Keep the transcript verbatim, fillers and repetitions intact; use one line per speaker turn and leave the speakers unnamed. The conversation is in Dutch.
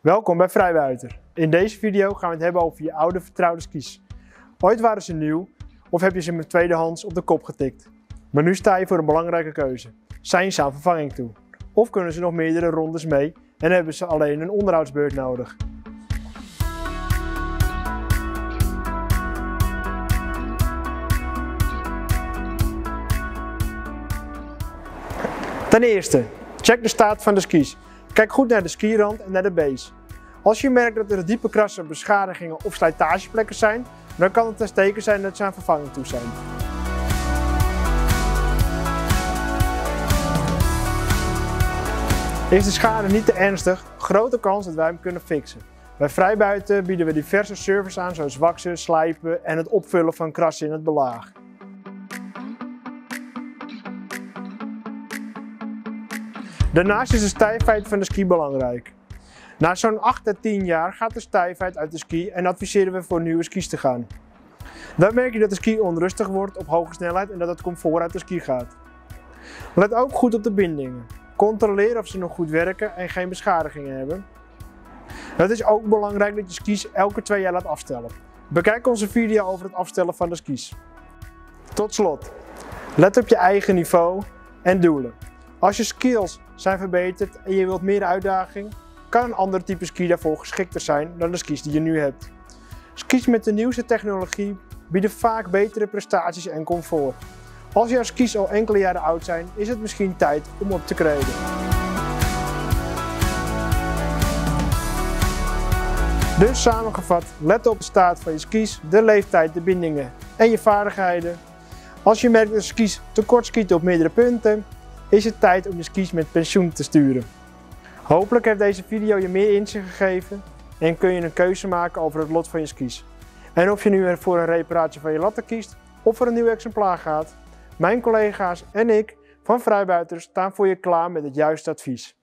Welkom bij Vrijbuiter. In deze video gaan we het hebben over je oude vertrouwde skis. Ooit waren ze nieuw of heb je ze met tweedehands op de kop getikt. Maar nu sta je voor een belangrijke keuze. Zijn ze aan vervanging toe? Of kunnen ze nog meerdere rondes mee en hebben ze alleen een onderhoudsbeurt nodig? Ten eerste, check de staat van de skis. Kijk goed naar de skirand en naar de base. Als je merkt dat er diepe krassen, beschadigingen of slijtageplekken zijn, dan kan het een teken zijn dat ze aan vervanging toe zijn. Is de schade niet te ernstig, grote kans dat wij hem kunnen fixen. Bij Vrijbuiter bieden we diverse services aan zoals waksen, slijpen en het opvullen van krassen in het belaag. Daarnaast is de stijfheid van de ski belangrijk. Na zo'n acht à tien jaar gaat de stijfheid uit de ski en adviseren we voor nieuwe skis te gaan. Dan merk je dat de ski onrustig wordt op hoge snelheid en dat het comfort uit de ski gaat. Let ook goed op de bindingen. Controleer of ze nog goed werken en geen beschadigingen hebben. Het is ook belangrijk dat je skis elke twee jaar laat afstellen. Bekijk onze video over het afstellen van de skis. Tot slot, let op je eigen niveau en doelen. Als je skills zijn verbeterd en je wilt meer uitdaging, kan een ander type ski daarvoor geschikter zijn dan de skis die je nu hebt. Skis met de nieuwste technologie bieden vaak betere prestaties en comfort. Als jouw skis al enkele jaren oud zijn, is het misschien tijd om op te graden. Dus samengevat, let op de staat van je skis, de leeftijd, de bindingen en je vaardigheden. Als je merkt dat de skis tekort schieten op meerdere punten, is het tijd om je skis met pensioen te sturen. Hopelijk heeft deze video je meer inzicht gegeven en kun je een keuze maken over het lot van je skis. En of je nu voor een reparatie van je latten kiest of voor een nieuw exemplaar gaat, mijn collega's en ik van Vrijbuiter staan voor je klaar met het juiste advies.